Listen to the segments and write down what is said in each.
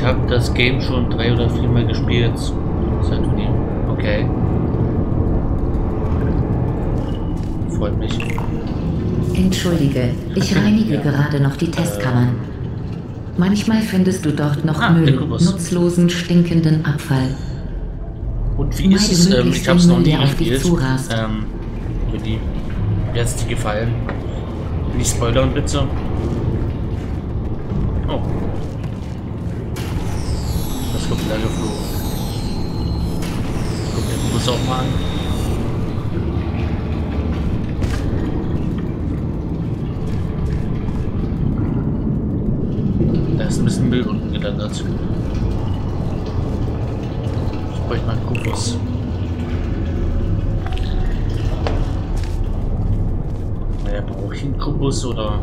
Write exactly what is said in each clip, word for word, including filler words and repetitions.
habe das Game schon drei oder viermal gespielt. Seit nie. Okay. Freut mich. Entschuldige, ich reinige Ja. gerade noch die Testkammern. Manchmal findest du dort noch Ah, der Müll, Kubus. nutzlosen, stinkenden Abfall. Und wie ist es? Meide Ähm, möglichst ich habe es den noch Müll, nie der auf dich gespielt. zurast. Ähm, für die. Mir hat's dir gefallen. Nicht spoilern bitte. Oh. Das kommt da geflogen. Guck den Bus auch mal an. Da ist ein bisschen Müll unten gelandet. Ich bräuchte mal einen Kubus. Naja, brauche ich einen Kubus oder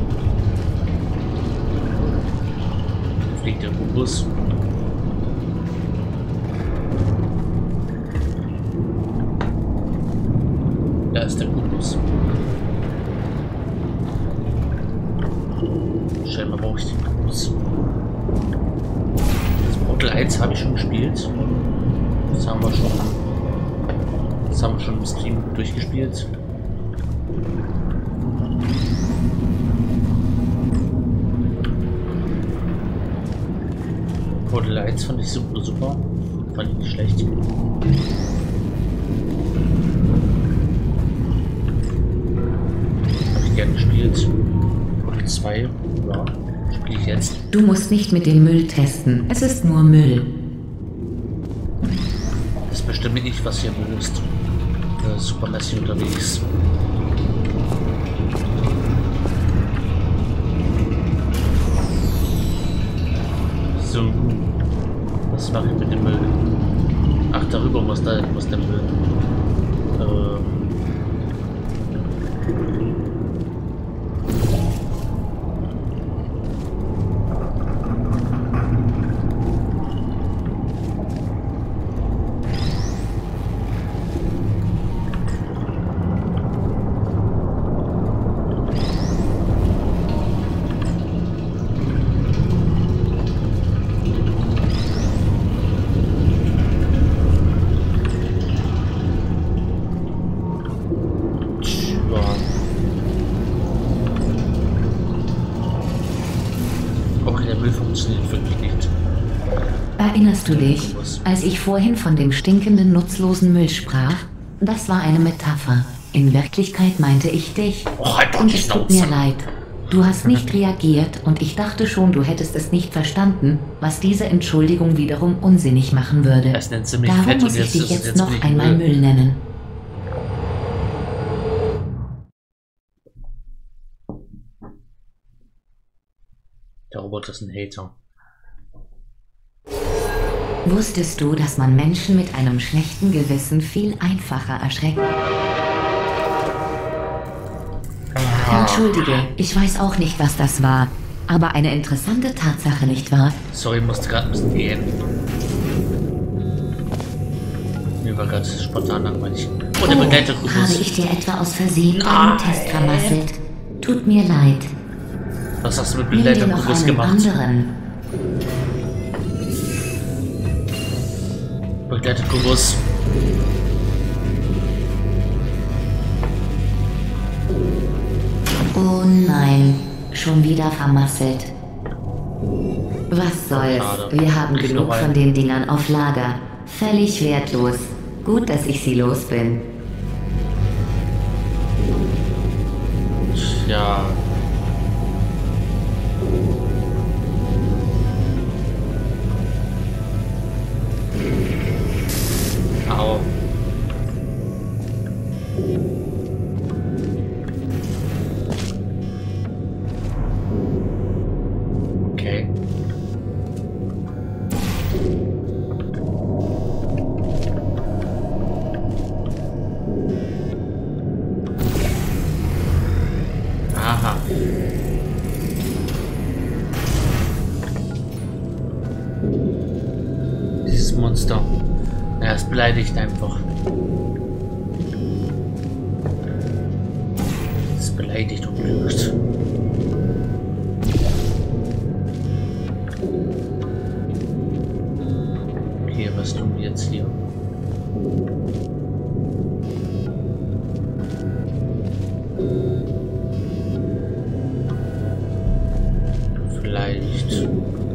fliegt der Kubus? Da ist der Kubus. Scheinbar brauche ich den Kubus. Das Portal eins habe ich schon gespielt. Das haben wir schon. Das haben wir schon im Stream durchgespielt. Portal eins fand ich super, super. Fand ich nicht schlecht. Habe ich gerne gespielt. Portal zwei, ja, spiele ich jetzt. Du musst nicht mit dem Müll testen. Es ist nur Müll. Das bestimmt nicht, was hier Müll ist. Äh, super messy unterwegs. So, was mache ich mit dem Müll? Ach, darüber muss, da, muss der Müll. Ähm. Funktioniert wirklich nicht. Erinnerst du dich, als ich vorhin von dem stinkenden, nutzlosen Müll sprach? Das war eine Metapher. In Wirklichkeit meinte ich dich. Oh, halt doch Und die es tut Schnauze. mir leid. Du hast nicht reagiert und ich dachte schon, du hättest es nicht verstanden, was diese Entschuldigung wiederum unsinnig machen würde. Das nennt sie mich Darum fett muss und ich jetzt dich ist es jetzt jetzt noch bin ich einmal Müll. Müll nennen. Der Roboter ist ein Hater. Wusstest du, dass man Menschen mit einem schlechten Gewissen viel einfacher erschreckt? Entschuldige, ich weiß auch nicht, was das war. Aber eine interessante Tatsache, nicht wahr? Sorry, musste gerade ein bisschen gehen. Mir war gerade spontan langweilig. Oh, der Oh, Begleiterkubus. habe ich dir etwa aus Versehen Nein. einen Test vermasselt? Tut mir leid. Was hast du mit Nimm dir noch Begleiterkubus einen gemacht? anderen. Begleiterkubus. Oh nein, schon wieder vermasselt. Was soll's? Schade. Wir haben Ich genug noch einen. von den Dingern auf Lager. Völlig wertlos. Gut, dass ich sie los bin. Ja. Au. Okay. Aha. Dieses Monster. Er ist beleidigt einfach. Es ist beleidigt und lügt. Vielleicht.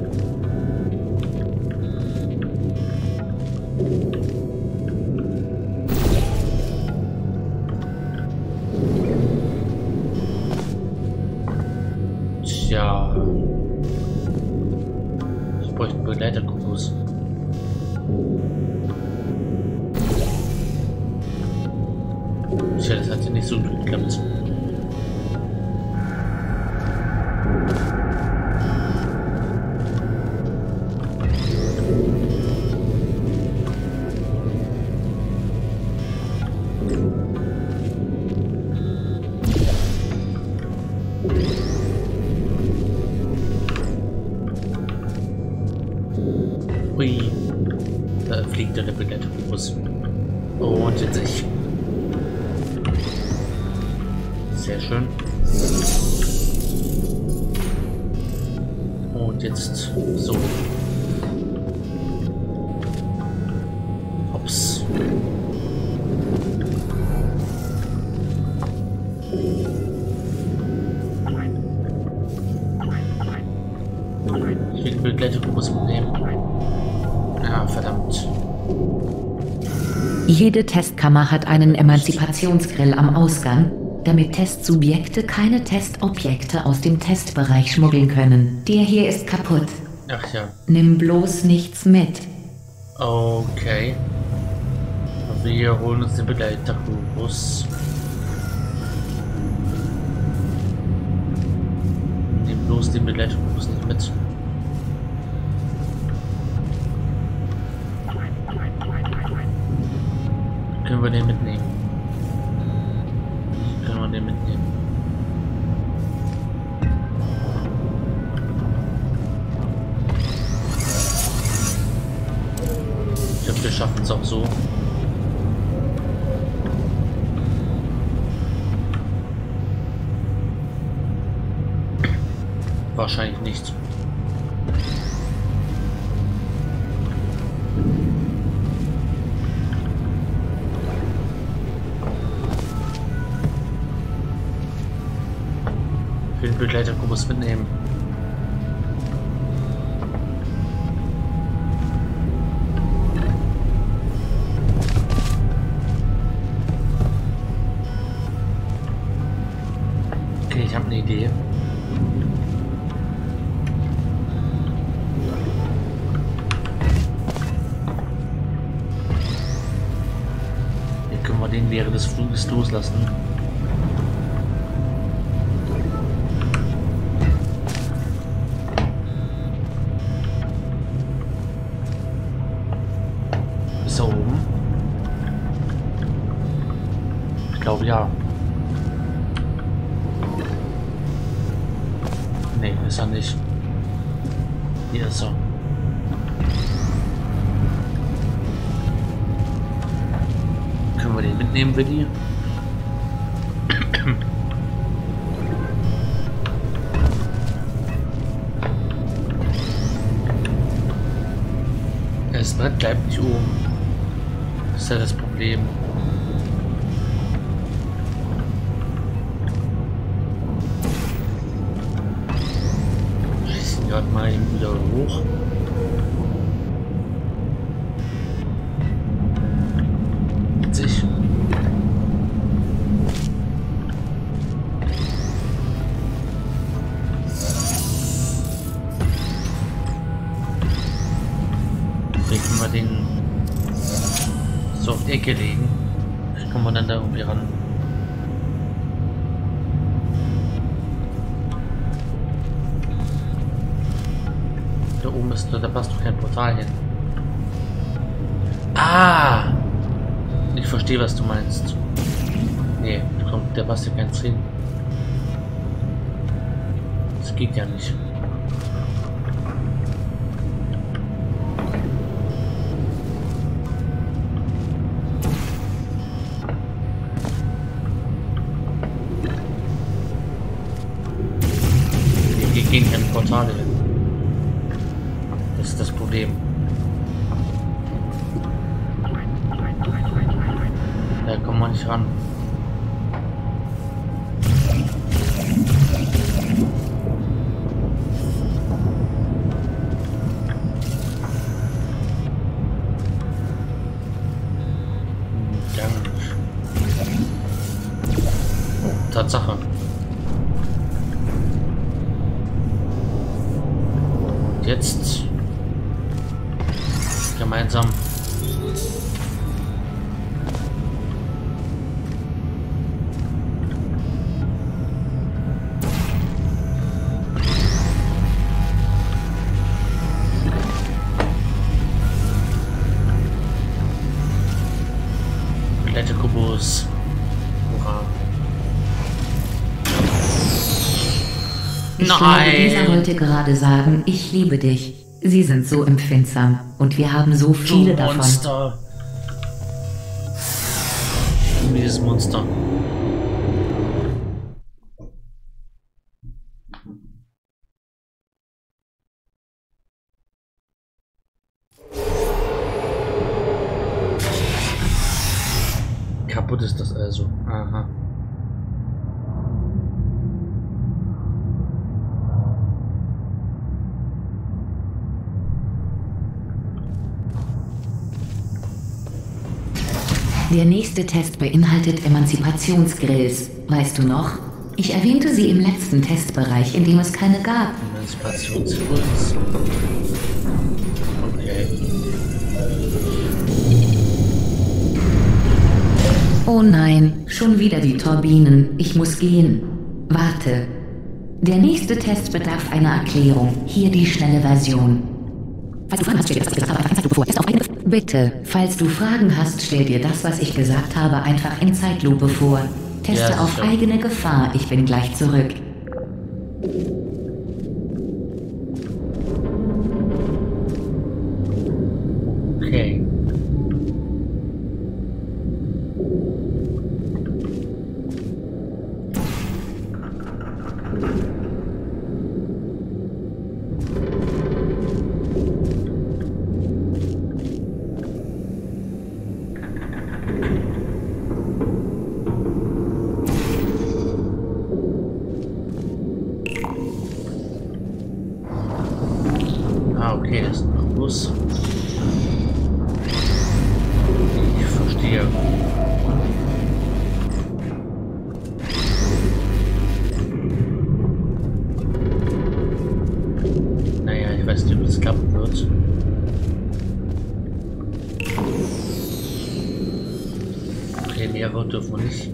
Tja. Ich bräuchte einen Begleiterkubus. Tja, das hat ja nicht so gut geklappt. Hui. Da fliegt der Begleiterkubus. Und jetzt ich. Sehr schön. Und jetzt so. Hops. Ich will den Begleiterkubus mitnehmen. Ja, verdammt. Jede Testkammer hat einen Emanzipationsgrill am Ausgang, damit Testsubjekte keine Testobjekte aus dem Testbereich schmuggeln können. Der hier ist kaputt. Ach ja. Nimm bloß nichts mit. Okay. Wir holen uns den Begleiterkubus. Nehmen bloß den Begleiterkubus nicht mit. Können wir den mitnehmen? Wie können wir den mitnehmen? Ich glaube, wir schaffen es auch so. Wahrscheinlich nicht. Ich will den Begleiterkubus mitnehmen. Okay, ich habe eine Idee. Hier können wir den während des Fluges loslassen. Ist er oben? Ich glaube ja. Nee, ist er nicht. Hier ist er. Können wir den mitnehmen, Willi? Das Brett bleibt nicht oben. Das ist ja das Problem. Schießen gerade mal eben wieder hoch. Witzig. Können wir den so auf die Ecke legen. Vielleicht kommen wir dann da irgendwie ran. Da oben ist, da passt doch kein Portal hin. Ah! Ich verstehe, was du meinst. Nee, kommt, der passt ja keins hin. Das geht ja nicht. Hier gehen keine Portale hin. Das ist das Problem. Da kommen wir nicht ran. jetzt gemeinsam. Kubus. Hurra. Ich glaube, dieser wollte gerade sagen, ich liebe dich. Sie sind so empfindsam und wir haben so viele du Monster. davon. Dieses Monster. Kaputt ist das also. Aha. Der nächste Test beinhaltet Emanzipationsgrills. Weißt du noch? Ich erwähnte sie im letzten Testbereich, in dem es keine gab. Emanzipationsgrills. Okay. Oh nein, schon wieder die Turbinen. Ich muss gehen. Warte. Der nächste Test bedarf einer Erklärung. Hier die schnelle Version. Falls du Fragen hast, stell dir das, was ich gesagt habe, einfach in Zeitlupe vor. Teste auf eigene... Bitte, falls du Fragen hast, stell dir das, was ich gesagt habe, einfach in Zeitlupe vor. Teste Ja, auf sicher. eigene Gefahr. Ich bin gleich zurück. Okay. Ah, okay, das ist noch Bus. Ich verstehe. Naja, ich weiß nicht, ob das klappen wird. Okay, mehr wird dürfen wir nicht.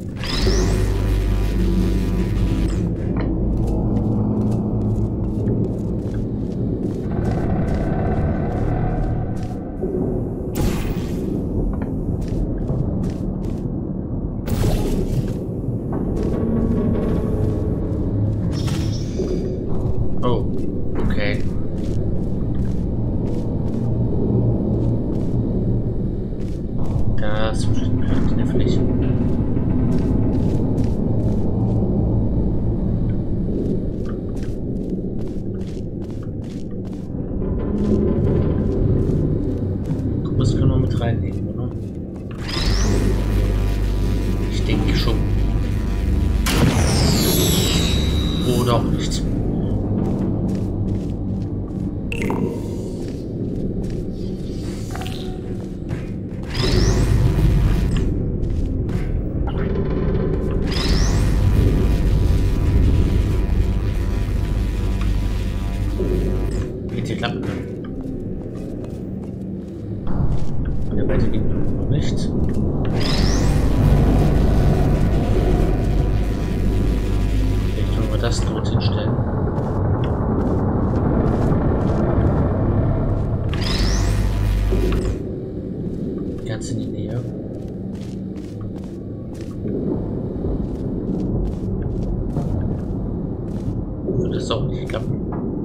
Oh, okay. Das wird knifflig. Das können wir mit reinnehmen, oder? Ich denke schon. Oder auch nicht. Wird hier klappen können. Der weiter ging noch nicht. Vielleicht können wir das dort hinstellen. Ganz in die Nähe. Würde es auch nicht klappen.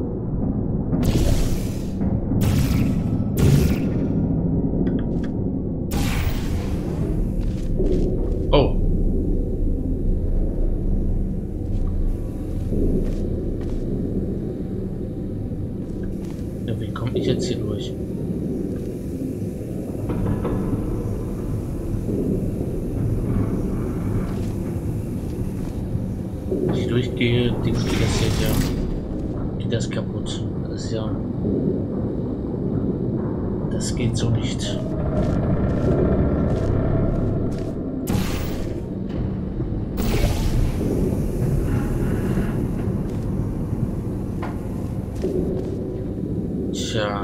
Oh. Ja, wie komme ich jetzt hier durch? Wenn ich durchgehe, Ding geht das hier, ja. Geht das kaputt. Das ist ja. Das geht so nicht. Tja.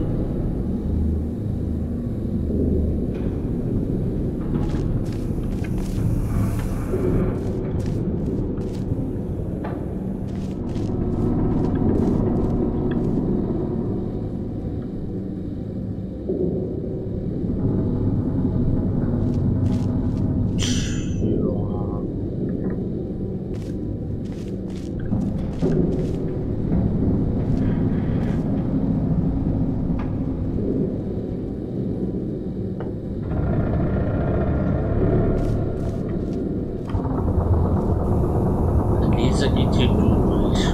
Dieser geht hier durch.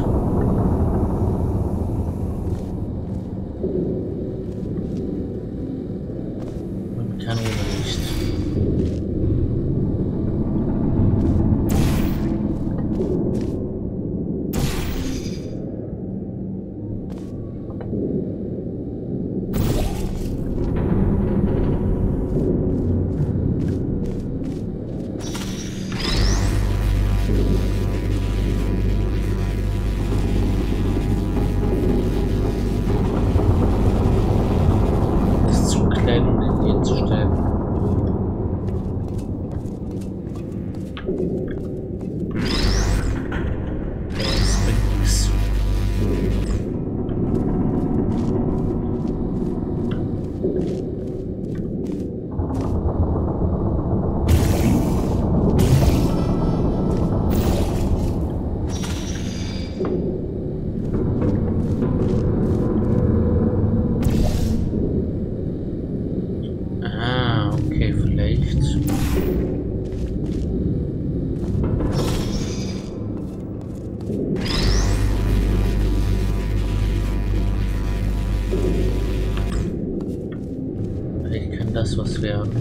Man kann oder nicht. Vielleicht kann das was werden.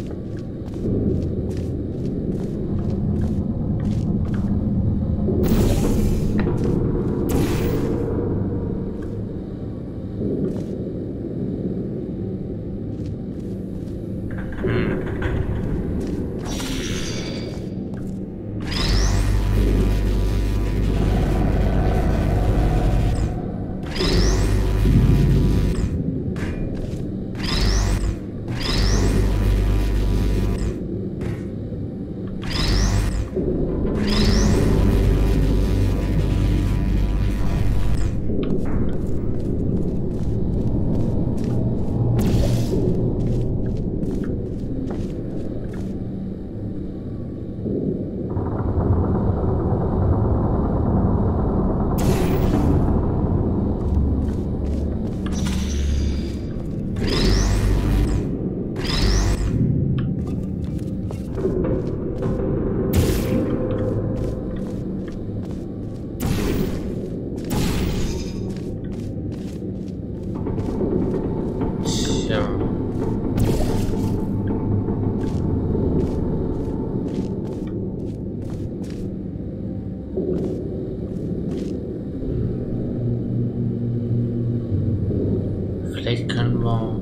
Vielleicht können wir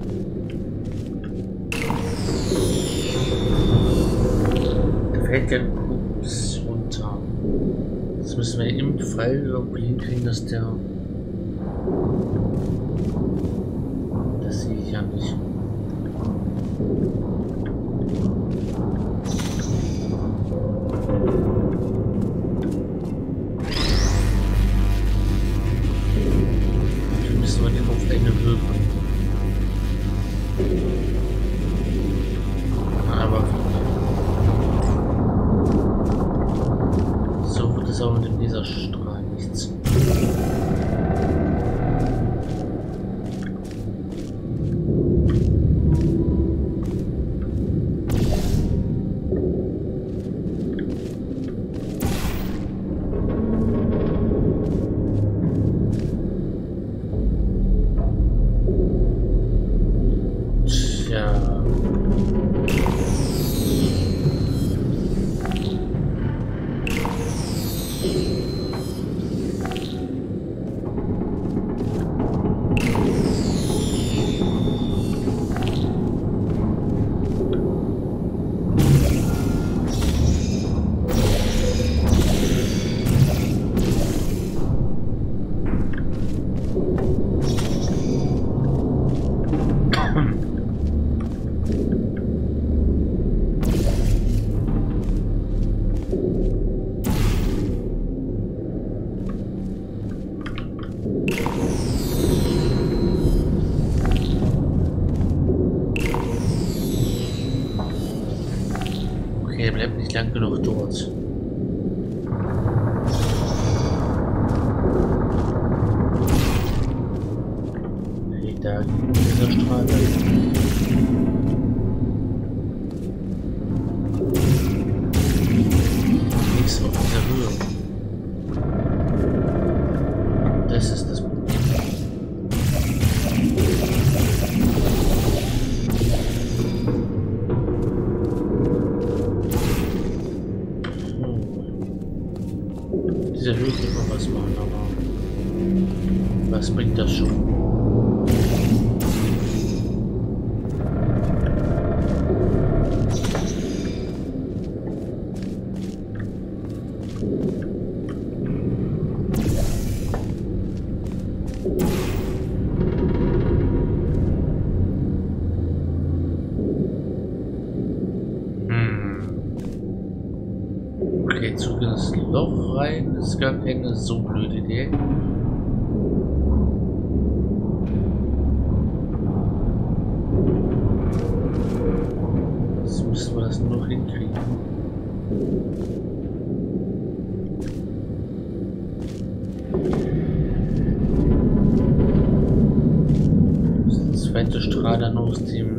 da fällt ja ein Kubus runter. Das müssen wir im Fall irgendwie hinkriegen, dass der das sehe ich ja nicht. Brücke noch dort. Hey, da geht dieser Strahl. Nichts auf dieser Höhe. Das ist das Problem. Diese Höhe kann man was machen, aber was bringt das schon? Okay, zurück in das Loch rein, ist gar keine so blöde Idee. Jetzt müssen wir das nur noch hinkriegen. Das ist der zweite Strahl dann aus dem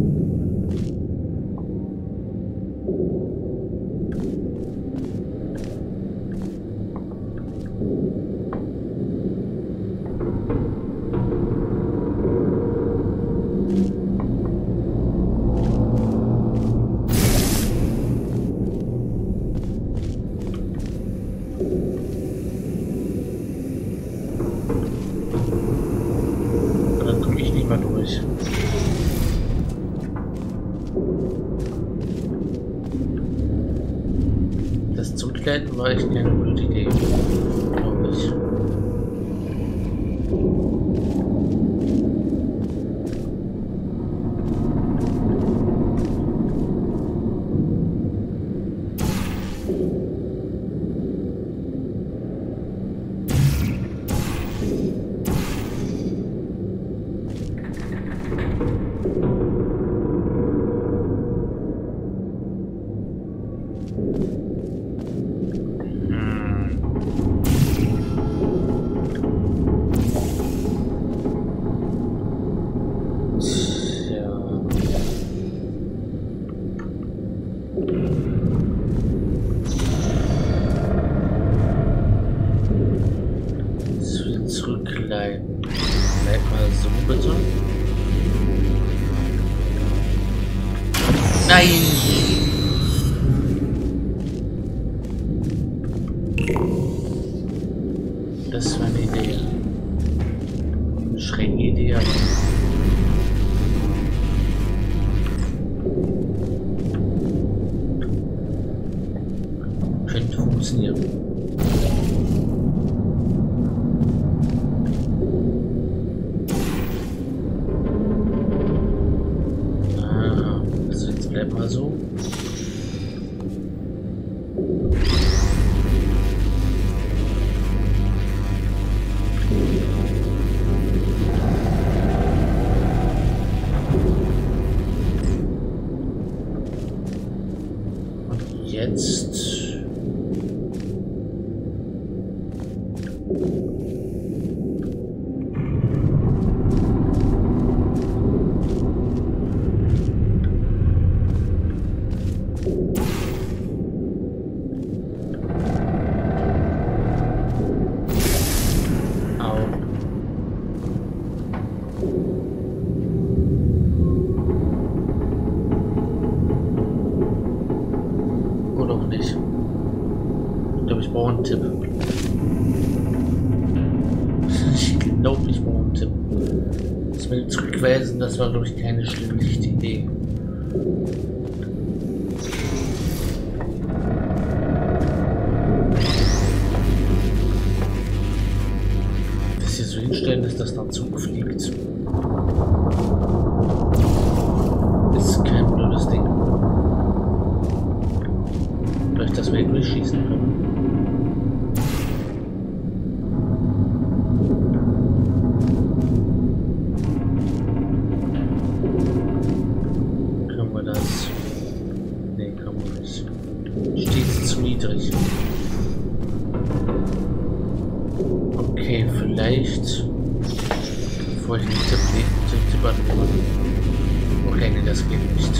durch. Das Zurückleiten war echt keine gute Idee, glaube ich. Zurückleiten. Bleib mal so, bitte. Nein! Das war eine Idee. Eine schräge Idee. Könnte funktionieren. Mal so. Und jetzt oder auch nicht. Ich glaube, ich brauche einen Tipp. Ich glaube, ich brauche einen Tipp. Das mit dem Zurückweisen, das war, glaube ich, keine schlechte Idee. Das hier so hinstellen, dass das nach Zug fliegt. Ist kein blödes Ding. Vielleicht, dass wir hier durchschießen können. Können wir das? Nee, können wir nicht. bevor ich den Tipp, den Tipp annehme. Okay, nee, das geht nicht.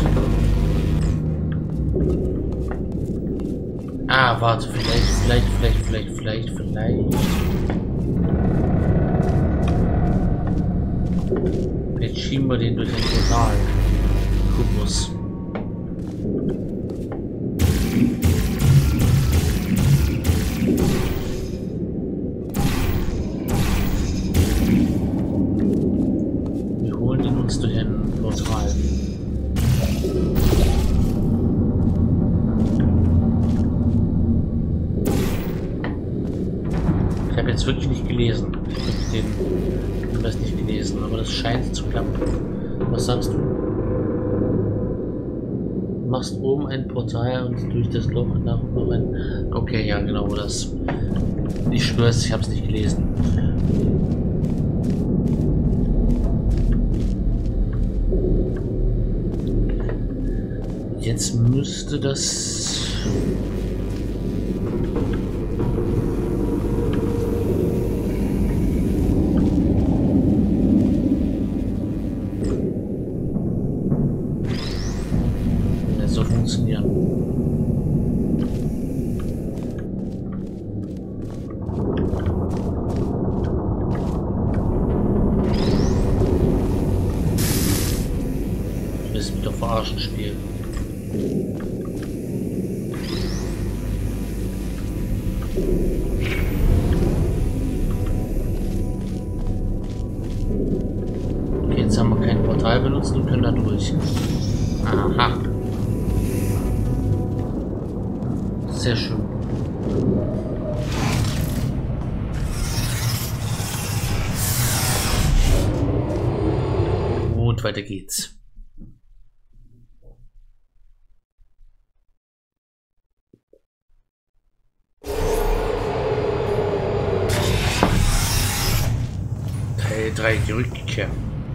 Ah, warte, vielleicht, vielleicht, vielleicht, vielleicht, vielleicht, vielleicht. Jetzt schieben wir den durch ein Portal. Kubus. Wir holen ihn uns durch ein Portal. Ich habe jetzt wirklich nicht gelesen. Ich habe den Hinweis nicht gelesen, aber das scheint zu klappen. Was sagst du? Du machst oben ein Portal und durch das Loch nach und noch ein... Okay, ja, genau das. Ich schwör's, ich habe es nicht gelesen. Jetzt müsste das... so funktionieren. Du willst mich doch verarschen, Spiel. Okay, jetzt haben wir kein Portal benutzt und können da durch. Aha. Sehr schön. Und weiter geht's. Teil drei, die Rückkehr.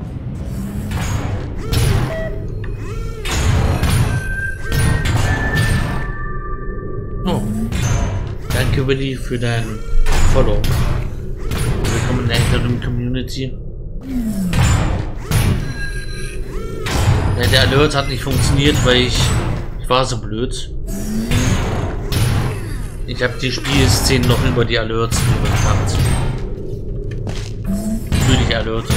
Danke, Willi, für dein Follow. Willkommen in der älteren Community. Ja, der Alert hat nicht funktioniert, weil ich, ich war so blöd. Ich habe die Spielszenen noch über die Alerts bekannt. Fühle ich alertet.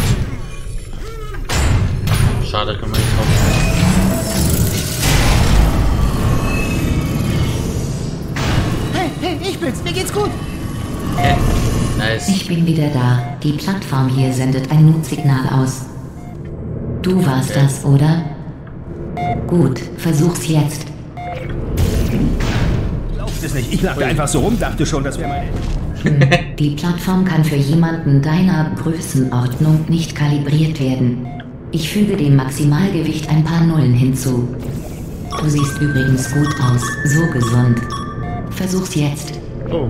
Schade, kann man nicht kaufen. Ich bin's, mir geht's gut. Okay. Nice. Ich bin wieder da. Die Plattform hier sendet ein Notsignal aus. Du warst okay. das, oder? Gut, versuch's jetzt. Glaubst es nicht, ich lachte einfach so rum, dachte schon, das wäre meine... Hm. Die Plattform kann für jemanden deiner Größenordnung nicht kalibriert werden. Ich füge dem Maximalgewicht ein paar Nullen hinzu. Du siehst übrigens gut aus, so gesund. Versuch's jetzt. Oh.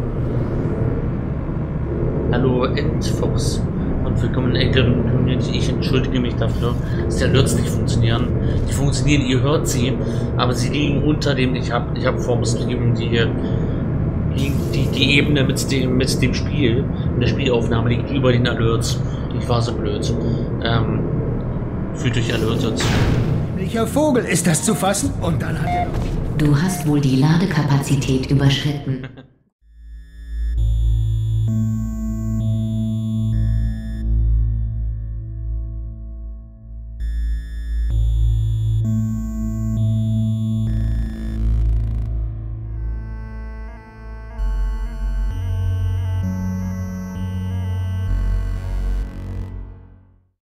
Hallo Endfox und willkommen in der älteren Community. Ich entschuldige mich dafür, dass die Alerts nicht funktionieren. Die funktionieren, ihr hört sie, aber sie liegen unter dem, ich habe ich hab vorhin beschrieben, die, die, die Ebene mit dem, mit dem Spiel, mit der Spielaufnahme liegt über den Alerts. Ich war so blöd. Ähm, fühlt euch alertet. Welcher Vogel ist das zu fassen? Und dann hat er... Du hast wohl die Ladekapazität überschritten.